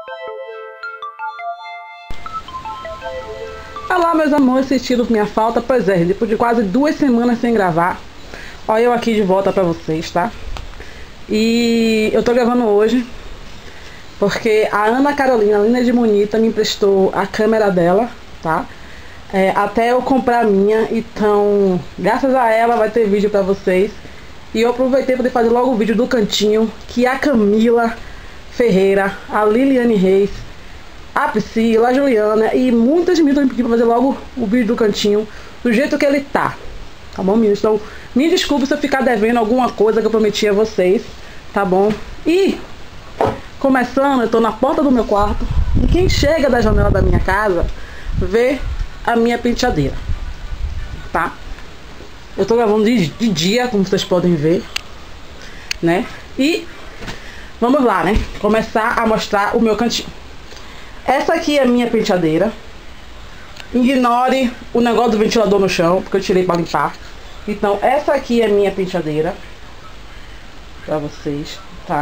Olá meus amores, sentindo minha falta? Pois é, depois de quase 2 semanas sem gravar, olha eu aqui de volta pra vocês, tá? E eu tô gravando hoje porque a Ana Carolina, Linda de Monita, me emprestou a câmera dela, tá? Até eu comprar a minha, então graças a ela vai ter vídeo pra vocês. E eu aproveitei para fazer logo o vídeo do cantinho, que a Camila Ferreira, a Liliane Reis, a Priscila, a Juliana e muitas meninas me pediram para fazer logo o vídeo do cantinho do jeito que ele tá. Tá bom, meninas? Então, me desculpe se eu ficar devendo alguma coisa que eu prometi a vocês, tá bom? E, começando, eu tô na porta do meu quarto e quem chega da janela da minha casa vê a minha penteadeira, tá? Eu tô gravando de dia, como vocês podem ver, né? E vamos lá, né? Começar a mostrar o meu cantinho. Essa aqui é a minha penteadeira. Ignore o negócio do ventilador no chão, porque eu tirei para limpar. Então, essa aqui é a minha penteadeira. Pra vocês, tá?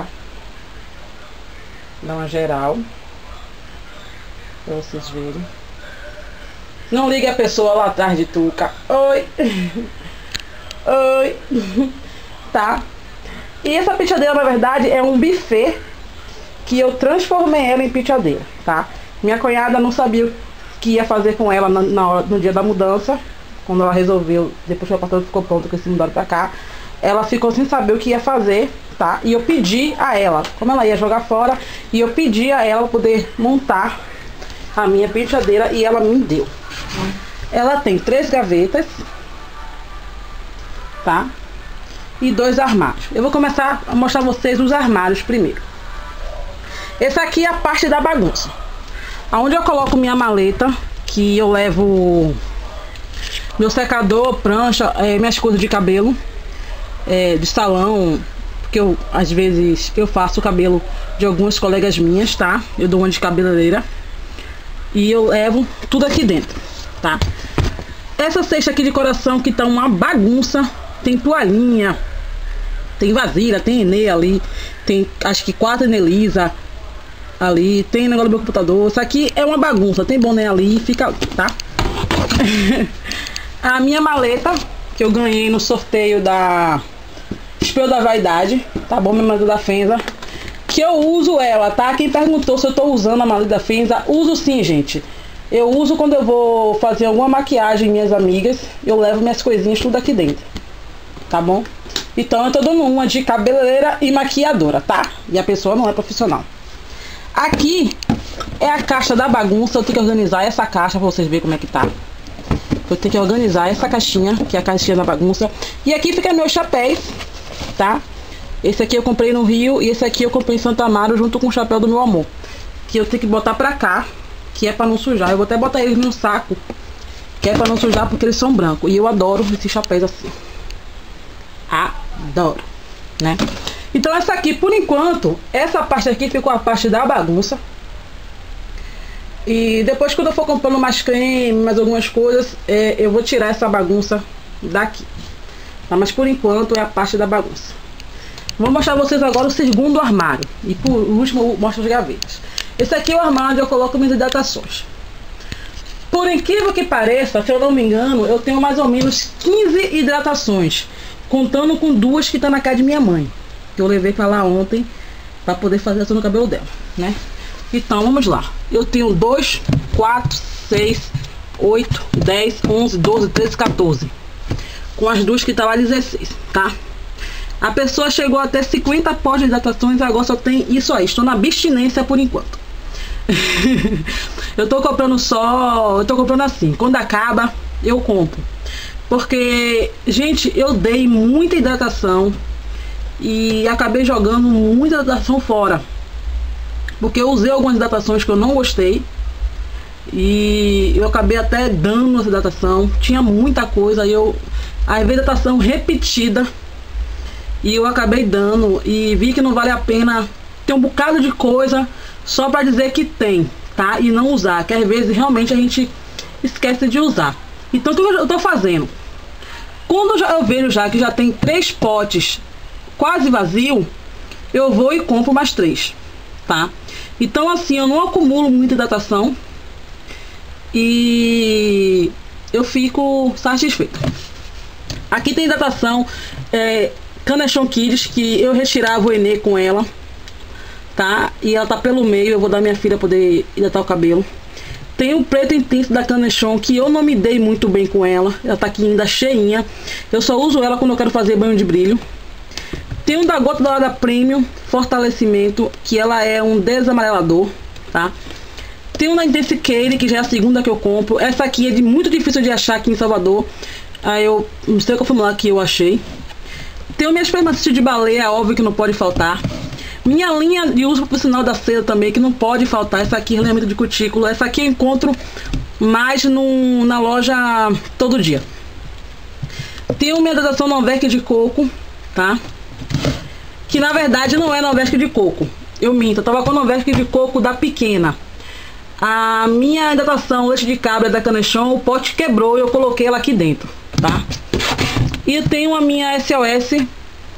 Dá uma geral. Pra vocês verem. Não ligue a pessoa lá atrás de Tuca. Oi! Oi! Tá? E essa penteadeira, na verdade, é um buffet que eu transformei ela em penteadeira, tá? Minha cunhada não sabia o que ia fazer com ela no dia da mudança. Quando ela resolveu, depois que o apartamento ficou pronto, que se mudaram pra cá, ela ficou sem saber o que ia fazer, tá? E eu pedi a ela, como ela ia jogar fora, e eu pedi a ela poder montar a minha penteadeira e ela me deu. Ela tem 3 gavetas, tá? E 2 armários. Eu vou começar a mostrar a vocês os armários primeiro. Essa aqui é a parte da bagunça, aonde eu coloco minha maleta, que eu levo meu secador, prancha, minhas coisas de cabelo, de salão, porque eu às vezes eu faço o cabelo de algumas colegas minhas, tá? Eu dou uma de cabeleireira e eu levo tudo aqui dentro, tá? Essa cesta aqui de coração que tá uma bagunça, tem toalhinha, tem vasilha, tem Enê ali, tem acho que 4 Enelisa ali, tem negócio do meu computador. Isso aqui é uma bagunça, tem boné ali, fica ali, tá? A minha maleta, que eu ganhei no sorteio da Espelho da Vaidade, tá bom? Minha maleta da Fenza, que eu uso ela, tá? Quem perguntou se eu tô usando a maleta da Fenza, uso sim, gente. Eu uso quando eu vou fazer alguma maquiagem, minhas amigas, eu levo minhas coisinhas tudo aqui dentro, tá bom? Então eu tô dando uma de cabeleireira e maquiadora, tá? E a pessoa não é profissional. Aqui é a caixa da bagunça. Eu tenho que organizar essa caixa pra vocês verem como é que tá. Eu tenho que organizar essa caixinha, que é a caixinha da bagunça. E aqui fica meus chapéus, tá? Esse aqui eu comprei no Rio e esse aqui eu comprei em Santo Amaro junto com o chapéu do meu amor, que eu tenho que botar pra cá, que é pra não sujar. Eu vou até botar eles num saco, que é pra não sujar porque eles são brancos. E eu adoro esses chapéus assim. Adoro, né? Então essa aqui, por enquanto, essa parte aqui ficou a parte da bagunça. E depois, quando eu for comprando mais creme, mais algumas coisas, eu vou tirar essa bagunça daqui, tá? Mas por enquanto é a parte da bagunça. Vou mostrar a vocês agora o segundo armário. E por último eu mostro as gavetas. Esse aqui é o armário onde eu coloco minhas hidratações. Por incrível que pareça, se eu não me engano, eu tenho mais ou menos 15 hidratações, contando com 2 que estão na casa de minha mãe, que eu levei pra lá ontem pra poder fazer essa no cabelo dela, né? Então vamos lá. Eu tenho 2, 4, 6, 8, 10, 11, 12, 13, 14. Com as 2 que tá lá 16, tá? A pessoa chegou até 50 potes de hidratações, agora só tem isso aí. Estou na abstinência por enquanto. Eu tô comprando assim. Quando acaba, eu compro. Porque, gente, eu dei muita hidratação e acabei jogando muita hidratação fora. Porque eu usei algumas hidratações que eu não gostei e eu acabei até dando essa hidratação. Tinha muita coisa, aí a hidratação repetida e eu acabei dando e vi que não vale a pena ter um bocado de coisa só pra dizer que tem, tá? E não usar, que às vezes realmente a gente esquece de usar. Então o que eu tô fazendo? Quando eu vejo já que já tem 3 potes quase vazio, eu vou e compro mais 3, tá? Então assim, eu não acumulo muita hidratação e eu fico satisfeita. Aqui tem hidratação Canechon Kids, que eu retirava o Enê com ela, tá? E ela tá pelo meio, eu vou dar minha filha poder hidratar o cabelo. Tem o preto intenso da Canechon, que eu não me dei muito bem com ela. Ela tá aqui ainda cheinha. Eu só uso ela quando eu quero fazer banho de brilho. Tem um da Gota Dourada Premium Fortalecimento, que ela é um desamarelador, tá? Tem um da Intensifique, que já é a segunda que eu compro. Essa aqui é muito difícil de achar aqui em Salvador. Aí eu não sei qual formular que eu achei. Tenho minhas farmácias de baleia, óbvio que não pode faltar. Minha linha de uso profissional da seda também, que não pode faltar. Essa aqui é realmente de cutícula. Essa aqui eu encontro mais na loja todo dia. Tenho minha hidratação Novec de coco, tá? Que na verdade não é Novec de coco. Eu minto, eu tava com Novec de coco da pequena. A minha hidratação leite de cabra da Canechon, o pote quebrou e eu coloquei ela aqui dentro, tá? E eu tenho a minha SOS,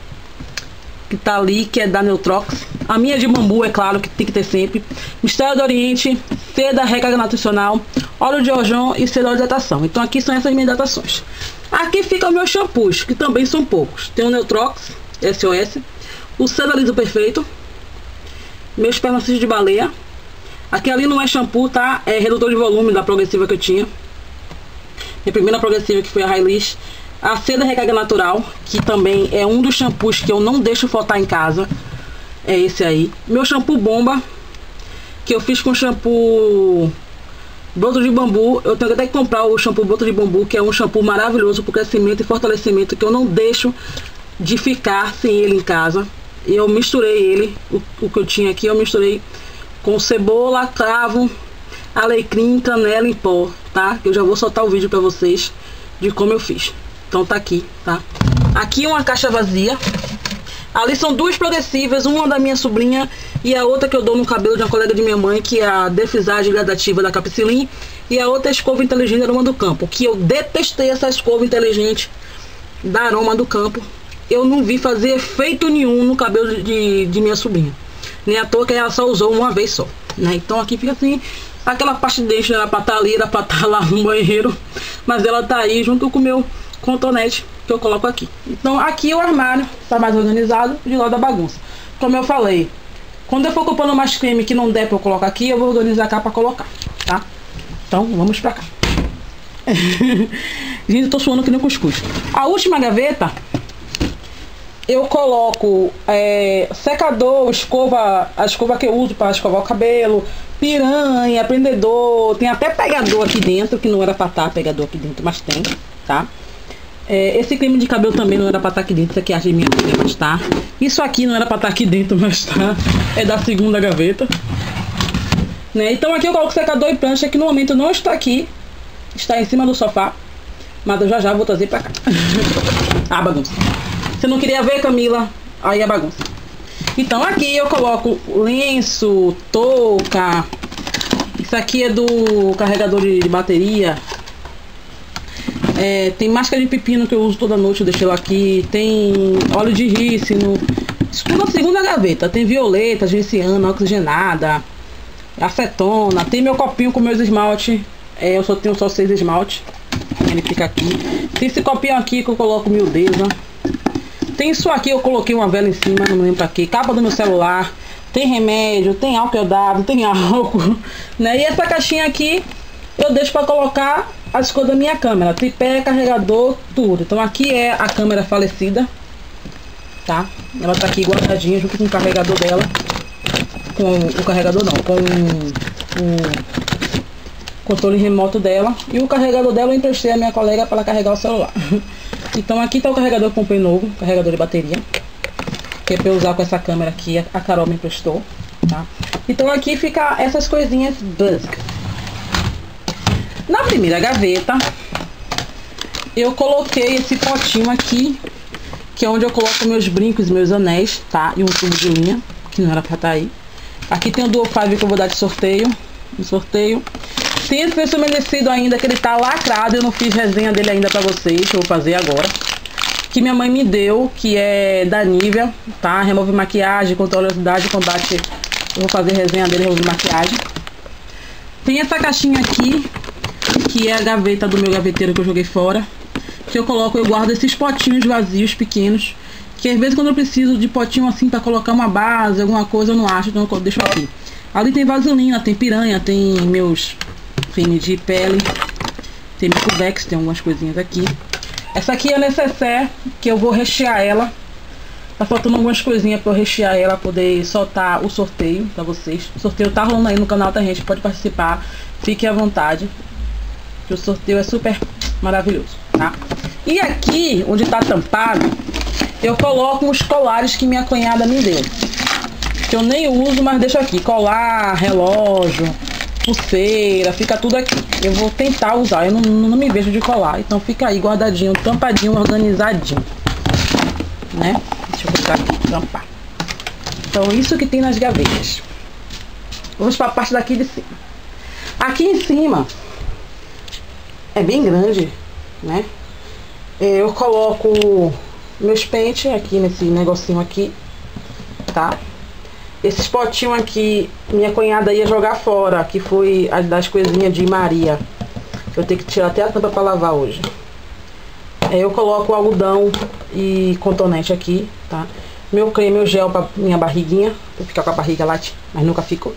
que tá ali, que é da Neutrox. A minha de bambu, é claro, que tem que ter sempre. Mistério do Oriente, seda recarga nutricional, óleo de orjão e seda de hidratação. Então aqui são essas minhas hidratações. Aqui ficam meus shampoos, que também são poucos. Tem o Neutrox, SOS, o Seda Liso Perfeito, meus espermacídeos de baleia. Aqui ali não é shampoo, tá? É redutor de volume da progressiva que eu tinha. Minha primeira progressiva, que foi a Hylish. A seda recarga natural, que também é um dos shampoos que eu não deixo faltar em casa. É esse aí. Meu shampoo bomba, que eu fiz com shampoo broto de bambu. Eu tenho até que comprar o shampoo broto de bambu, que é um shampoo maravilhoso para crescimento e fortalecimento, que eu não deixo de ficar sem ele em casa. E eu misturei ele, o que eu tinha aqui, eu misturei com cebola, cravo, alecrim, canela em pó, tá? Eu já vou soltar o vídeo para vocês de como eu fiz. Então tá aqui, tá? Aqui é uma caixa vazia. Ali são duas progressivas, uma da minha sobrinha e a outra que eu dou no cabelo de uma colega de minha mãe, que é a defrisagem gradativa da Capicilin, e a outra é a escova inteligente da Aroma do Campo, que eu detestei essa escova inteligente da Aroma do Campo. Eu não vi fazer efeito nenhum no cabelo de minha sobrinha. Nem à toa que ela só usou uma vez só, né? Então aqui fica assim, aquela parte de dente era pra estar ali, era pra estar lá no banheiro, mas ela tá aí junto com o meu contonete que eu coloco aqui. Então aqui o armário tá mais organizado, de lado da bagunça. Como eu falei, quando eu for comprando mais creme que não der pra eu colocar aqui, eu vou organizar cá pra colocar, tá? Então vamos pra cá. Gente, eu tô suando que nem cuscuz. A última gaveta eu coloco secador, escova, a escova que eu uso para escovar o cabelo, piranha, prendedor, tem até pegador aqui dentro, que não era pra estar pegador aqui dentro, mas tem, tá? Esse creme de cabelo também não era pra estar aqui dentro, isso aqui é de minha filha, mas tá. Isso aqui não era pra estar aqui dentro, mas tá. É da segunda gaveta, né? Então aqui eu coloco secador e prancha, que no momento não está aqui, está em cima do sofá, mas eu já vou trazer pra cá. Ah, bagunça. Você não queria ver, Camila? Aí a bagunça. Então aqui eu coloco lenço, touca. Isso aqui é do carregador de bateria. Tem máscara de pepino que eu uso toda noite, eu deixei ela aqui. Tem óleo de rícino. Isso tudo na segunda gaveta. Tem violeta, genciana, oxigenada, acetona. Tem meu copinho com meus esmalte. Eu só tenho só 6 esmalte. Ele fica aqui. Tem esse copinho aqui que eu coloco miudeza. Tem isso aqui, eu coloquei uma vela em cima, não lembro pra quê. Capa do meu celular. Tem remédio, tem álcool dado, tem álcool, né? E essa caixinha aqui eu deixo pra colocar as coisas da minha câmera. Tripé, carregador, tudo. Então aqui é a câmera falecida, tá? Ela tá aqui guardadinha junto com o carregador dela. Com o carregador não, com o controle remoto dela. E o carregador dela eu emprestei a minha colega para ela carregar o celular. Então aqui tá o carregador que eu comprei novo, carregador de bateria, que é pra eu usar com essa câmera aqui, a Carol me emprestou, tá? Então aqui fica essas coisinhas básicas. Na primeira gaveta eu coloquei esse potinho aqui, que é onde eu coloco meus brincos, meus anéis, tá? E um tubo de linha, que não era pra estar aí. Aqui tem o Duo 5 que eu vou dar de sorteio, Tem esse lenço umedecido ainda, que ele tá lacrado. Eu não fiz resenha dele ainda pra vocês, que eu vou fazer agora. Que minha mãe me deu, que é da Nivea, tá? Remove maquiagem, controla a oleosidade, combate Eu vou fazer resenha dele, de maquiagem. Tem essa caixinha aqui, que é a gaveta do meu gaveteiro que eu joguei fora. Que eu coloco, eu guardo esses potinhos vazios, pequenos. Que às vezes quando eu preciso de potinho assim pra colocar uma base, alguma coisa, eu não acho, então eu deixo aqui. Ali tem vaselina, tem piranha, tem meus creme de pele, tem Micuvex, tem algumas coisinhas aqui. Essa aqui é a necessaire, que eu vou rechear ela. Tá faltando algumas coisinhas pra eu rechear ela, poder soltar o sorteio pra vocês. O sorteio tá rolando aí no canal, tá, gente? Pode participar, fique à vontade. Que o sorteio é super maravilhoso, tá? E aqui, onde tá tampado, eu coloco os colares que minha cunhada me deu. Que eu nem uso, mas deixo aqui. Colar, relógio, pulseira, fica tudo aqui. Eu vou tentar usar, eu não me vejo de colar. Então fica aí guardadinho, tampadinho, organizadinho, né? Deixa eu botar aqui, tampar. Então isso que tem nas gavetas. Vamos para a parte daqui de cima. Aqui em cima é bem grande, né? Eu coloco meus pentes aqui nesse negocinho aqui, tá? Esses potinhos aqui, minha cunhada ia jogar fora, que foi as das coisinhas de Maria. Eu tenho que tirar até a tampa para lavar hoje. Eu coloco algodão e cotonete aqui, tá? Meu creme, meu gel para minha barriguinha, pra ficar com a barriga late, mas nunca fico.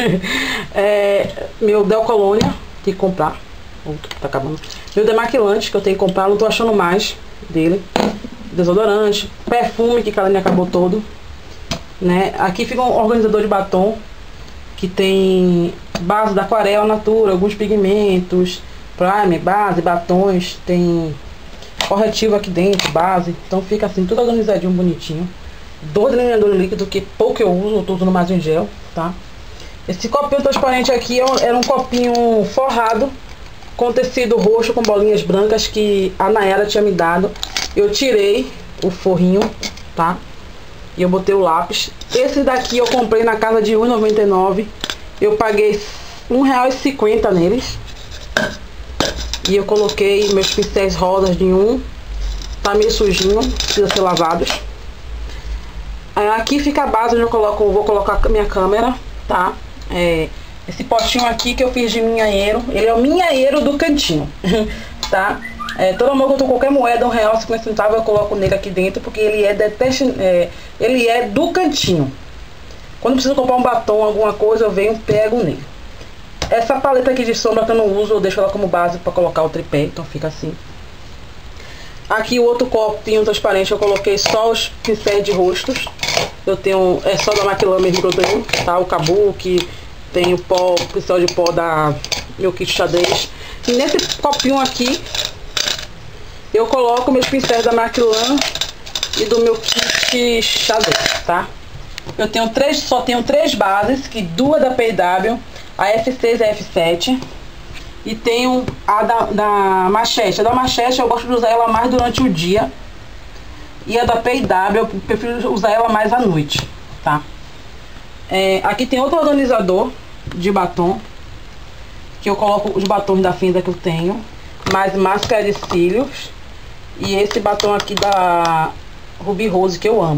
Meu Delcolônia, tem que comprar. Tá acabando. Meu demaquilante, que eu tenho que comprar, não tô achando mais dele. Desodorante, perfume, que cada acabou todo, né? Aqui fica um organizador de batom, que tem base da Aquarela Natura, alguns pigmentos, primer, base, batons, tem corretivo aqui dentro, base. Então fica assim, tudo organizadinho, bonitinho. 2 delineadores líquidos, que pouco eu uso, eu tô usando mais em gel, tá? Esse copinho transparente aqui era um copinho forrado com tecido roxo com bolinhas brancas que a Nayara tinha me dado. Eu tirei o forrinho, tá? E eu botei o lápis. Esse daqui eu comprei na casa de R$1,99. Eu paguei R$1,50 neles. E eu coloquei meus pincéis rosas de um. Tá meio sujinho, precisa ser lavados. Aqui fica a base onde eu vou colocar a minha câmera, tá? Esse potinho aqui que eu fiz de minhaeiro. Ele é o minhaeiro do cantinho, tá? Todo amor que eu tô com qualquer moeda, R$1,50, eu coloco nele aqui dentro, porque ele ele é do cantinho. Quando preciso comprar um batom, alguma coisa, eu venho e pego nele. Essa paleta aqui de sombra que eu não uso, eu deixo ela como base para colocar o tripé, então fica assim. Aqui o outro copinho transparente eu coloquei só os pincéis de rostos. Eu tenho, só da Maquilã mesmo que eu tenho, tá? O Kabuki, tem o pó, o pincel de pó da meu kit xadrez. E nesse copinho aqui eu coloco meus pincéis da Maquilã e do meu kit xadrez, tá? Eu tenho só tenho 3 bases, que 2 da PW, a F6 e a F7. E tenho a da Machete. A da Machete eu gosto de usar ela mais durante o dia. E a da PW eu prefiro usar ela mais à noite, tá? Aqui tem outro organizador de batom, que eu coloco os batons da Finza que eu tenho, mais máscara de cílios. E esse batom aqui da Ruby Rose, que eu amo.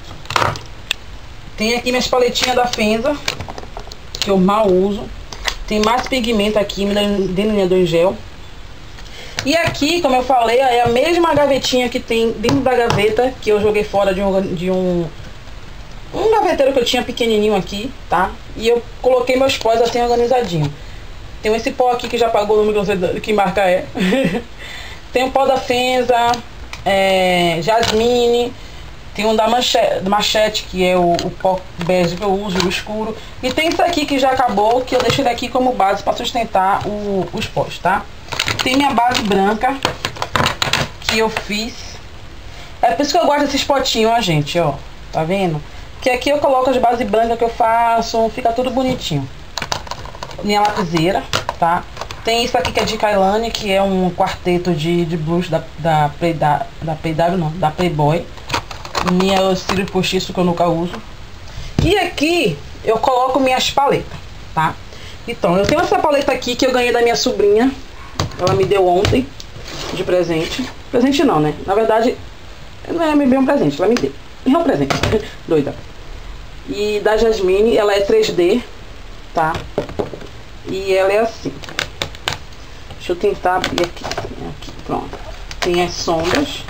Tem aqui minhas paletinhas da Finza, que eu mal uso. Tem mais pigmento aqui, delineador em gel. E aqui, como eu falei, é a mesma gavetinha que tem dentro da gaveta, que eu joguei fora de um gaveteiro que eu tinha pequenininho aqui, tá? E eu coloquei meus pós assim organizadinho. Tem esse pó aqui que já pagou o número, não sei que marca é. Tem o pó da Finza, Jasmine. Tem um da Machete, que é o pó bege que eu uso, o escuro. E tem isso aqui que já acabou, que eu deixo ele aqui como base para sustentar os pós, tá? Tem minha base branca, que eu fiz. É por isso que eu gosto desses potinhos, ó, gente, ó. Tá vendo? Que aqui eu coloco as bases brancas que eu faço, fica tudo bonitinho. Minha lapiseira, tá? Tem isso aqui que é de Kailane, que é um quarteto de blush da Playboy. Minha cílio postiço que eu nunca uso. E aqui eu coloco minhas paletas, tá? Então, eu tenho essa paleta aqui que eu ganhei da minha sobrinha. Ela me deu ontem de presente. Presente não, né? Na verdade, não é bem um presente, ela me deu. Não é um presente, doida. E da Jasmine, ela é 3D, tá? E ela é assim. Deixa eu tentar abrir aqui. Aqui, pronto. Tem as sombras.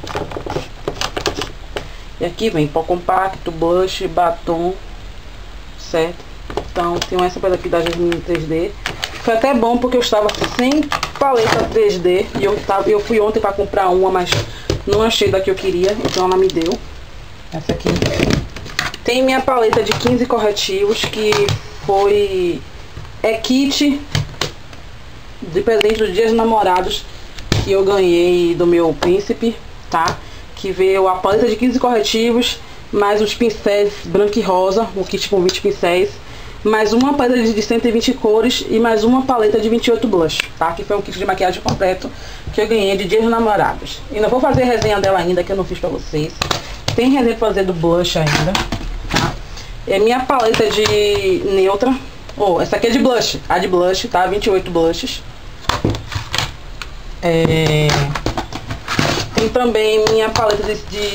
E aqui vem pó compacto, blush, batom, certo? Então, tem essa coisa aqui da Jasmine 3D. Foi até bom porque eu estava sem paleta 3D. E eu fui ontem para comprar uma, mas não achei da que eu queria. Então ela me deu essa aqui. Tem minha paleta de 15 corretivos, que foi... É kit de presente dos Dias dos Namorados que eu ganhei do meu príncipe, tá? Que veio a paleta de 15 corretivos, mais os pincéis branco e rosa, o kit com 20 pincéis, mais uma paleta de 120 cores e mais uma paleta de 28 blush, tá? Que foi um kit de maquiagem completo que eu ganhei de Dias dos Namorados. E não vou fazer resenha dela ainda, que eu não fiz pra vocês. Tem resenha pra fazer do blush ainda, tá? É minha paleta de neutra. Essa aqui é de blush, a de blush, tá? 28 blushes. Tem também minha paleta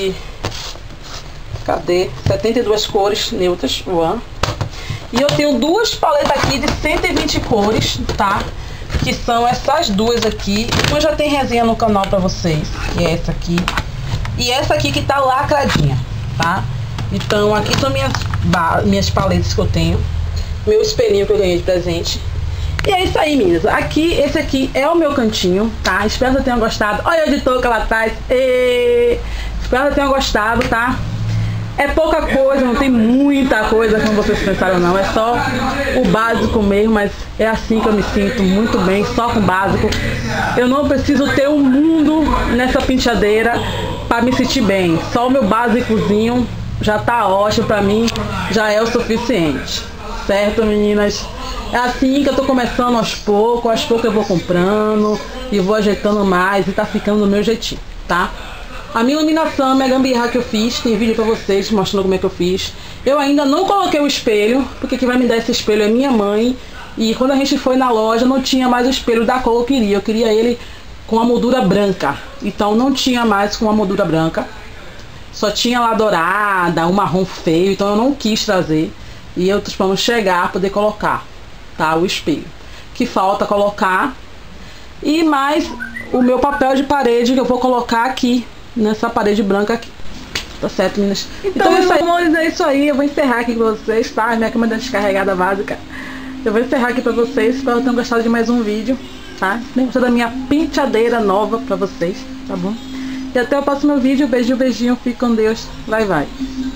cadê? 72 cores neutras, One. E eu tenho duas paletas aqui de 120 cores, tá? Que são essas duas aqui. Então já tem resenha no canal pra vocês, que é essa aqui. E essa aqui que tá lacradinha, tá? Então aqui são minhas paletas que eu tenho. Meu espelhinho que eu ganhei de presente. E é isso aí, meninas. Esse aqui é o meu cantinho, tá? Espero que você tenha gostado. Olha o editor que ela traz. Espero que você tenha gostado, tá? É pouca coisa, não tem muita coisa como vocês pensaram, não. É só o básico mesmo, mas é assim que eu me sinto muito bem, só com o básico. Eu não preciso ter um mundo nessa penteadeira para me sentir bem. Só o meu básicozinho já tá ótimo pra mim, já é o suficiente. Certo, meninas? É assim que eu tô começando aos poucos eu vou comprando e vou ajeitando mais e tá ficando do meu jeitinho, tá? A minha iluminação, a minha gambiarra que eu fiz, tem vídeo pra vocês mostrando como é que eu fiz. Eu ainda não coloquei o espelho, porque quem vai me dar esse espelho é minha mãe. E quando a gente foi na loja, não tinha mais o espelho da cor que eu queria. Eu queria ele com a moldura branca. Então não tinha mais com a moldura branca. Só tinha lá dourada, um marrom feio, então eu não quis trazer. E eu tô esperando chegar para poder colocar, tá? O espelho. Que falta colocar. E mais o meu papel de parede que eu vou colocar aqui, nessa parede branca aqui. Tá certo, meninas? Então meus amores, é isso aí. Eu vou encerrar aqui com vocês, tá? Minha câmera descarregada básica. Eu vou encerrar aqui pra vocês. Espero que tenham gostado de mais um vídeo, tá? Gostei da minha penteadeira nova pra vocês, tá bom? E até o próximo vídeo. Beijinho, beijinho. Fique com Deus. Vai, vai.